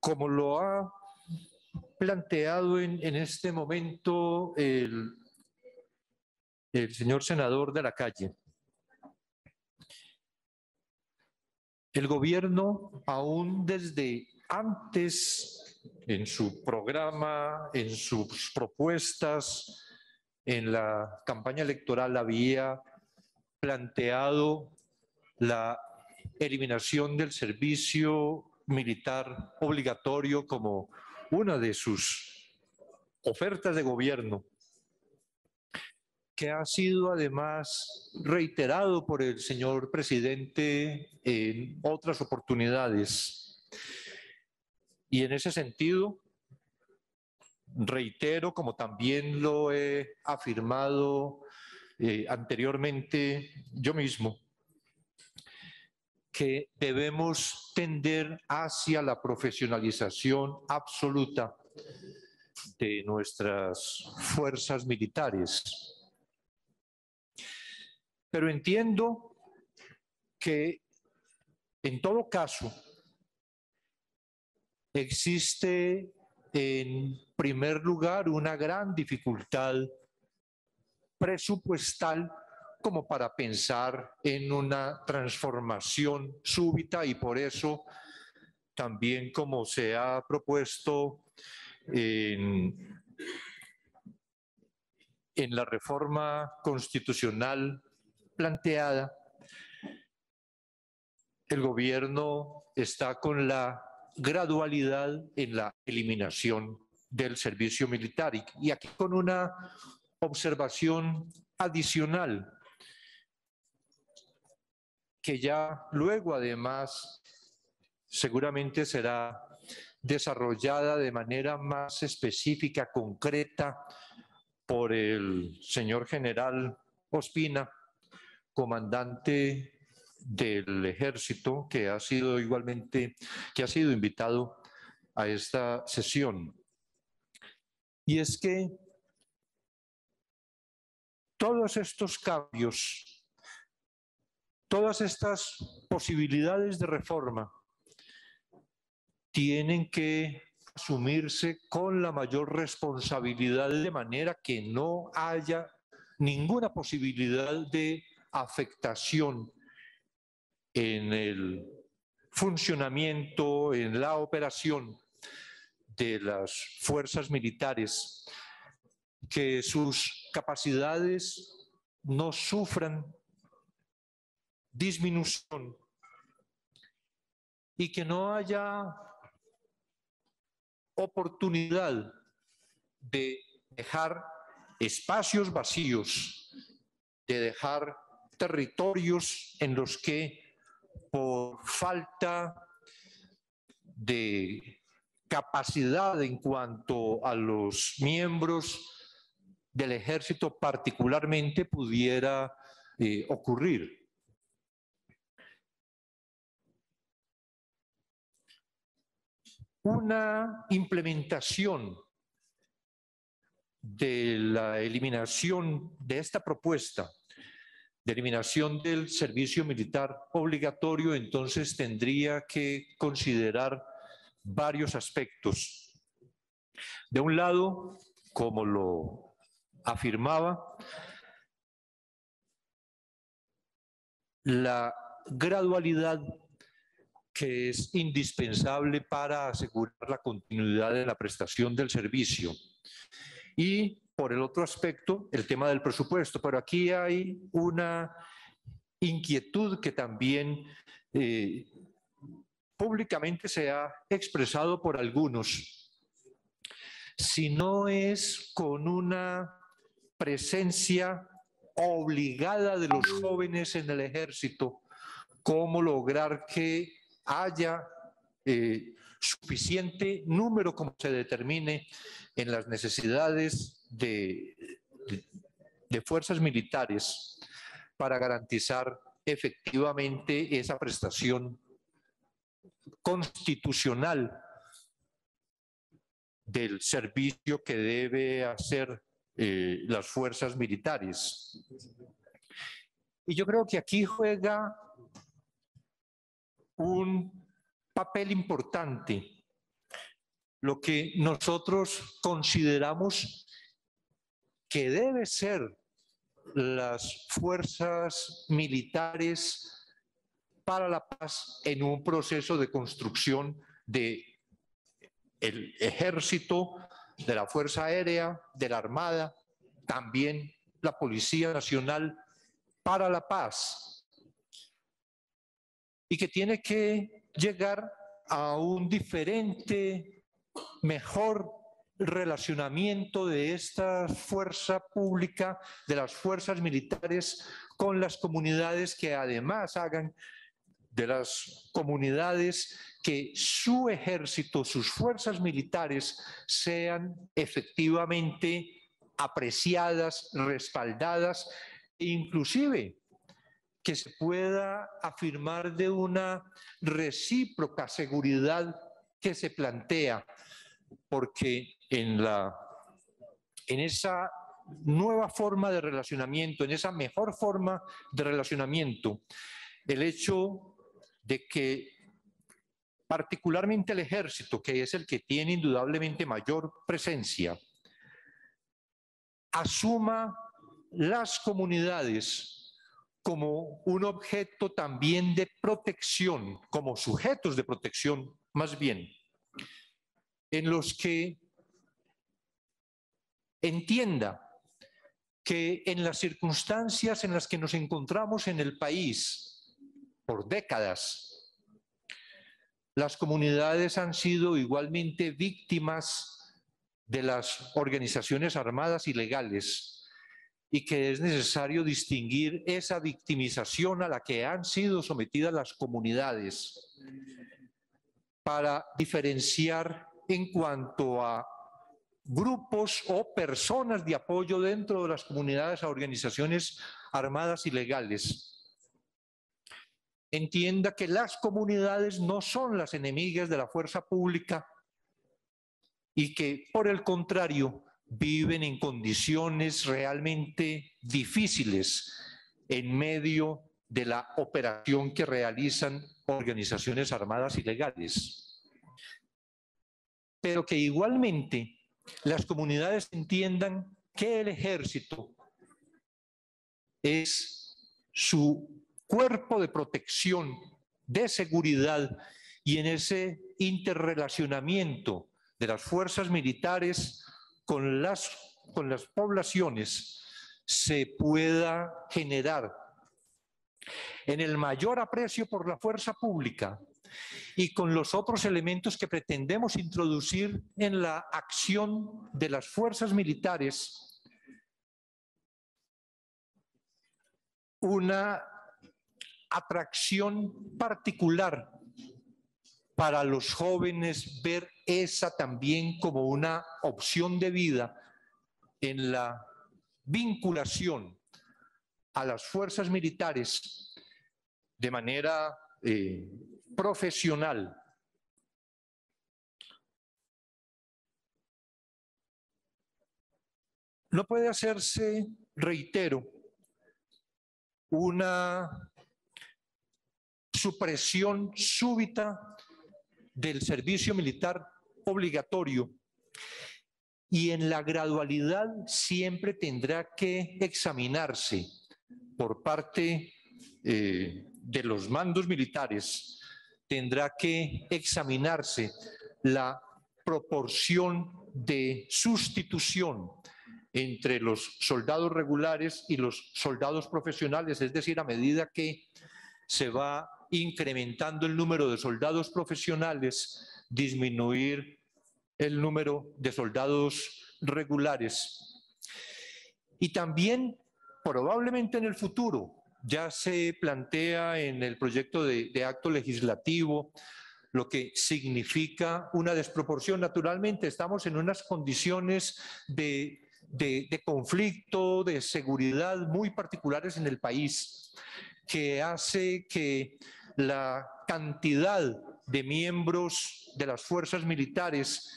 como lo ha planteado en este momento el señor senador de la Calle, el gobierno, aún desde antes, en su programa, en sus propuestas, en la campaña electoral, había planteado la eliminación del servicio militar obligatorio como una de sus ofertas de gobierno, que ha sido además reiterado por el señor presidente en otras oportunidades. Y en ese sentido, reitero, como también lo he afirmado anteriormente yo mismo, que debemos tender hacia la profesionalización absoluta de nuestras fuerzas militares. Pero entiendo que en todo caso existe en primer lugar una gran dificultad presupuestal como para pensar en una transformación súbita, y por eso también, como se ha propuesto en la reforma constitucional planteada, el gobierno está con la gradualidad en la eliminación del servicio militar. Y aquí con una observación adicional, que ya luego además seguramente será desarrollada de manera más específica, concreta, por el señor general Ospina, comandante del Ejército, que ha sido invitado a esta sesión. Y es que todos estos cambios, todas estas posibilidades de reforma tienen que asumirse con la mayor responsabilidad, de manera que no haya ninguna posibilidad de afectación en el funcionamiento, en la operación de las fuerzas militares, que sus capacidades no sufran disminución y que no haya oportunidad de dejar espacios vacíos, de dejar territorios en los que por falta de capacidad en cuanto a los miembros del ejército particularmente pudiera ocurrir. Una implementación de la eliminación de esta propuesta de eliminación del servicio militar obligatorio, entonces tendría que considerar varios aspectos. De un lado, como lo afirmaba, la gradualidad que es indispensable para asegurar la continuidad de la prestación del servicio. Y por el otro aspecto, el tema del presupuesto. Pero aquí hay una inquietud que también públicamente se ha expresado por algunos. Si no es con una presencia obligada de los jóvenes en el ejército, ¿cómo lograr que haya suficiente número, como se determine en las necesidades de fuerzas militares, para garantizar efectivamente esa prestación constitucional del servicio que debe hacer las fuerzas militares? Y yo creo que aquí juega un papel importante lo que nosotros consideramos que debe ser las fuerzas militares para la paz en un proceso de construcción del ejército, de la Fuerza Aérea, de la Armada, también la Policía Nacional para la paz, y que tiene que llegar a un diferente, mejor relacionamiento de esta fuerza pública, de las fuerzas militares, con las comunidades, que además hagan de las comunidades que su ejército, sus fuerzas militares sean efectivamente apreciadas, respaldadas, e inclusive que se pueda afirmar de una recíproca seguridad que se plantea, porque en esa nueva forma de relacionamiento, en esa mejor forma de relacionamiento, el hecho de que particularmente el ejército, que es el que tiene indudablemente mayor presencia, asuma las comunidades como un objeto también de protección, como sujetos de protección más bien, en los que entienda que en las circunstancias en las que nos encontramos en el país por décadas, las comunidades han sido igualmente víctimas de las organizaciones armadas ilegales, y que es necesario distinguir esa victimización a la que han sido sometidas las comunidades para diferenciar en cuanto a grupos o personas de apoyo dentro de las comunidades a organizaciones armadas ilegales. Entienda que las comunidades no son las enemigas de la fuerza pública y que, por el contrario, viven en condiciones realmente difíciles en medio de la operación que realizan organizaciones armadas ilegales. Pero que igualmente las comunidades entiendan que el ejército es su cuerpo de protección, de seguridad, y en ese interrelacionamiento de las fuerzas militares con las poblaciones se pueda generar en el mayor aprecio por la fuerza pública y con los otros elementos que pretendemos introducir en la acción de las fuerzas militares, una atracción particular para los jóvenes, ver esa también como una opción de vida en la vinculación a las fuerzas militares de manera profesional. No puede hacerse, reitero, una supresión súbita del servicio militar obligatorio, y en la gradualidad siempre tendrá que examinarse por parte de los mandos militares, tendrá que examinarse la proporción de sustitución entre los soldados regulares y los soldados profesionales, es decir, a medida que se va incrementando el número de soldados profesionales, disminuir el número de soldados regulares. Y también, probablemente en el futuro, ya se plantea en el proyecto de acto legislativo, lo que significa una desproporción. Naturalmente, estamos en unas condiciones de conflicto, de seguridad muy particulares en el país, que hace que la cantidad de miembros de las fuerzas militares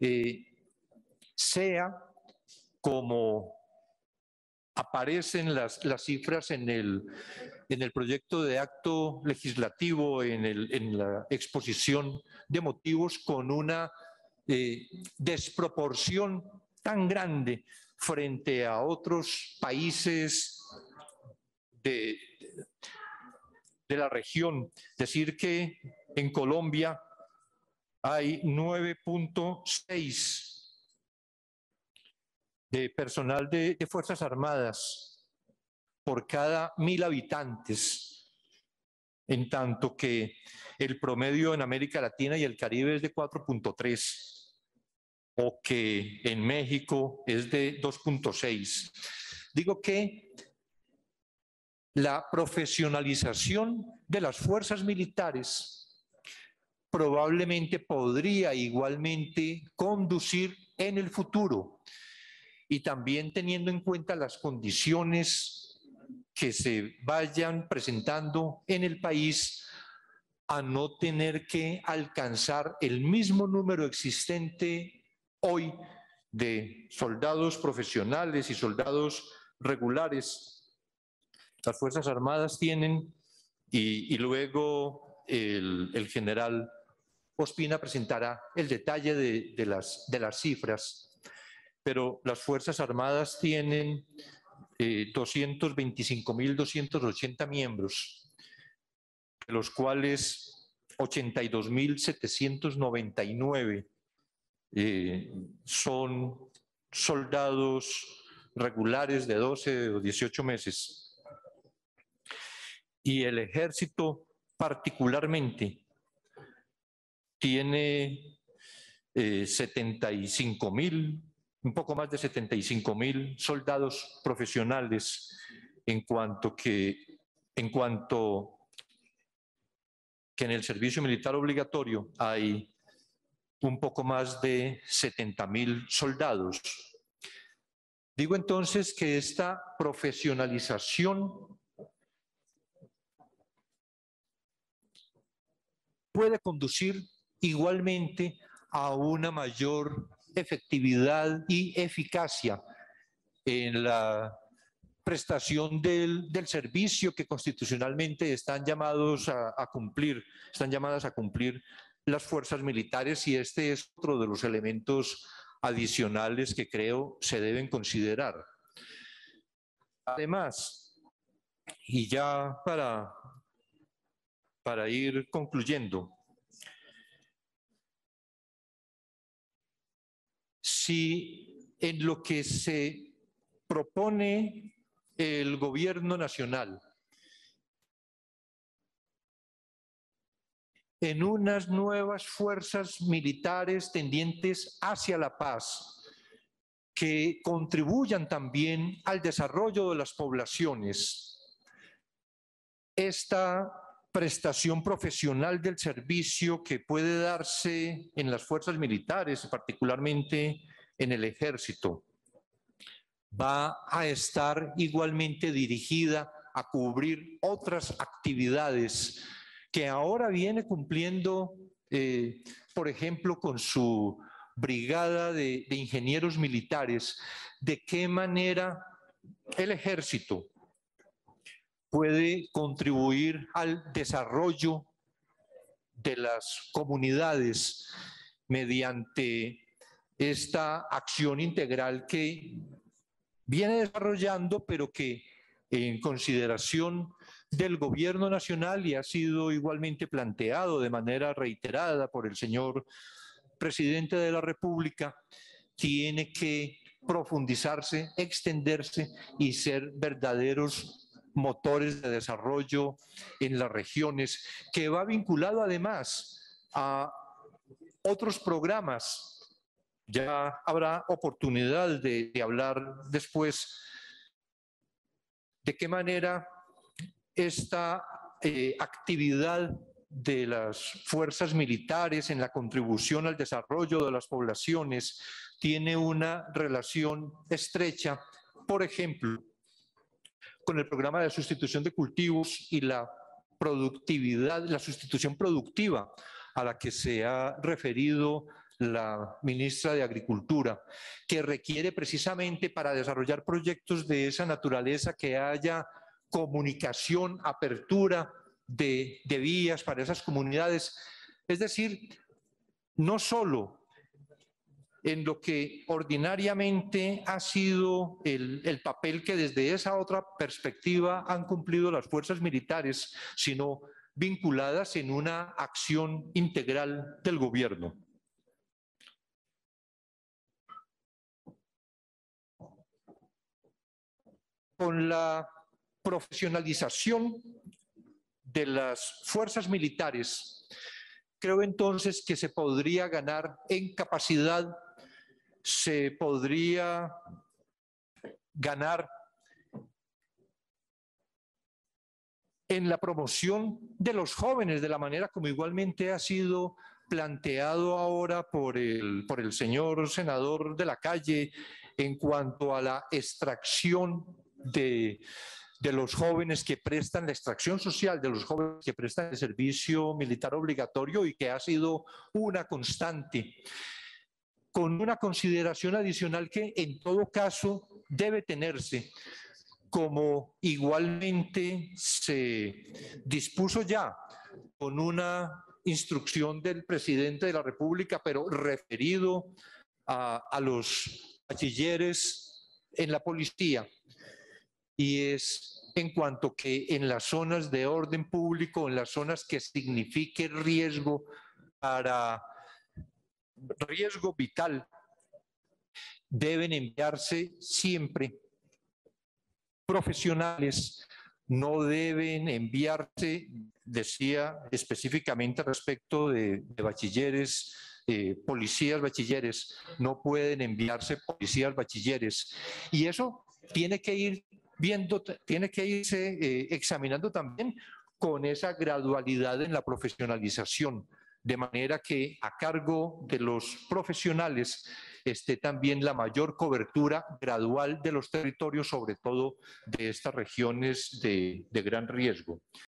sea como aparecen las cifras en el proyecto de acto legislativo, en la exposición de motivos, con una desproporción tan grande frente a otros países de la región. Decir que en Colombia hay 9.6 de personal de Fuerzas Armadas por cada 1.000 habitantes, en tanto que el promedio en América Latina y el Caribe es de 4.3, o que en México es de 2.6. Digo que la profesionalización de las fuerzas militares probablemente podría igualmente conducir en el futuro, y también teniendo en cuenta las condiciones que se vayan presentando en el país, a no tener que alcanzar el mismo número existente hoy de soldados profesionales y soldados regulares. Las Fuerzas Armadas tienen, y luego el general Ospina presentará el detalle de las cifras, pero las Fuerzas Armadas tienen 225.280 miembros, de los cuales 82.799 son soldados regulares de 12 o 18 meses. Y el ejército particularmente tiene 75.000, un poco más de 75.000 soldados profesionales, en cuanto que en el servicio militar obligatorio hay un poco más de 70.000 soldados. Digo entonces que esta profesionalización puede conducir igualmente a una mayor efectividad y eficacia en la prestación del servicio que constitucionalmente están llamadas a cumplir las fuerzas militares, y este es otro de los elementos adicionales que creo se deben considerar. Además, y ya para ir concluyendo, si en lo que se propone el gobierno nacional en unas nuevas fuerzas militares tendientes hacia la paz, que contribuyan también al desarrollo de las poblaciones, esta prestación profesional del servicio que puede darse en las fuerzas militares, particularmente en el ejército, va a estar igualmente dirigida a cubrir otras actividades que ahora viene cumpliendo, por ejemplo, con su brigada de ingenieros militares. ¿De qué manera el ejército puede contribuir al desarrollo de las comunidades mediante esta acción integral que viene desarrollando, pero que en consideración del gobierno nacional, y ha sido igualmente planteado de manera reiterada por el señor presidente de la República, tiene que profundizarse, extenderse y ser verdaderos motores de desarrollo en las regiones, que va vinculado además a otros programas. Ya habrá oportunidad de hablar después de qué manera esta actividad de las fuerzas militares en la contribución al desarrollo de las poblaciones tiene una relación estrecha, por ejemplo, con el programa de sustitución de cultivos y la productividad, la sustitución productiva a la que se ha referido la ministra de Agricultura, que requiere precisamente para desarrollar proyectos de esa naturaleza que haya comunicación, apertura de vías para esas comunidades. Es decir, no solo en lo que ordinariamente ha sido el papel que desde esa otra perspectiva han cumplido las fuerzas militares, sino vinculadas en una acción integral del gobierno. Con la profesionalización de las fuerzas militares, creo entonces que se podría ganar en capacidad, se podría ganar en la promoción de los jóvenes, de la manera como igualmente ha sido planteado ahora por el señor senador de la Calle, en cuanto a la extracción de los jóvenes que prestan, la extracción social de los jóvenes que prestan el servicio militar obligatorio y que ha sido una constante, con una consideración adicional que en todo caso debe tenerse, como igualmente se dispuso ya con una instrucción del presidente de la República, pero referido a los bachilleres en la policía, y es en cuanto que en las zonas de orden público, en las zonas que signifique riesgo vital, deben enviarse siempre profesionales, no deben enviarse, decía específicamente respecto de bachilleres, policías bachilleres, no pueden enviarse policías bachilleres. Y eso tiene que ir viendo, tiene que irse examinando también con esa gradualidad en la profesionalización, de manera que a cargo de los profesionales esté también la mayor cobertura gradual de los territorios, sobre todo de estas regiones de gran riesgo.